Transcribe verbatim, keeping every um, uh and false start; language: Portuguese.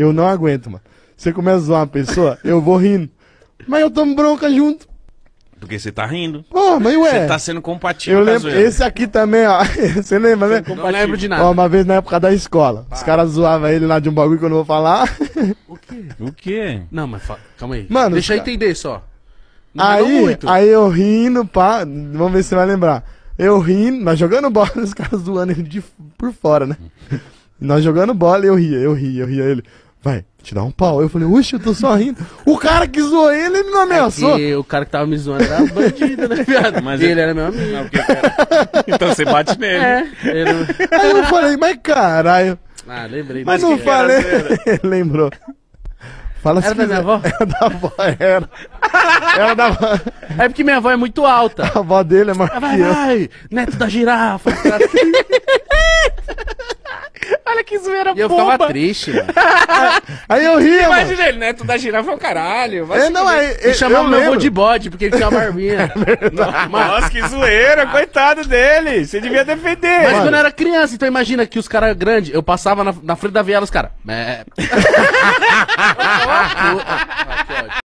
Eu não aguento, mano. Você começa a zoar uma pessoa, eu vou rindo. Mas eu tomo bronca junto. Porque você tá rindo. Pô, mas ué. Você tá sendo compatível Eu com a lembro, zoeira. esse aqui também, ó. Você lembra, né? Não lembro de nada. Ó, uma vez na época da escola. Os caras zoavam ele lá de um bagulho que eu não vou falar. O quê? O quê? Não, mas fa... calma aí. Mano, deixa eu os ca- entender só. Não melhorou Aí, muito. aí eu rindo, pá. Vamos ver se você vai lembrar. Eu rindo, nós jogando bola, os caras zoando ele de, por fora, né? Nós jogando bola e eu ria, eu ria, eu ria. Ele, vai, te dar um pau. Eu falei, uxe, eu tô só rindo. O cara que zoou ele, ele não ameaçou. Porque o cara que tava me zoando era bandido, né, viado? Mas E ele é- era meu amigo. Não, porque, cara... Então você bate nele. É, ele... Aí eu falei, mas caralho. Ah, lembrei. Mas Mas não que era falei. zoeira? Lembrou. Fala Era se da minha quiser. avó? Era da avó, era. Era da avó. É porque minha avó é muito alta. A avó dele é maior Vai, que eu. vai, neto da girafa. Olha que zoeira E eu ficava triste, mano. Aí eu ria, mano. Imagina ele, neto da girafa é o caralho. Vai É, se não, fuder. aí, E eu, chamava eu meu avô lembro. de bode, porque ele tinha uma barbinha. Nossa, que zoeira, coitado dele. Você devia defender. Mas Mano. quando eu era criança, então imagina que os caras grandes, eu passava na, na frente da viela, os caras. "Mé". Ah, que ódio.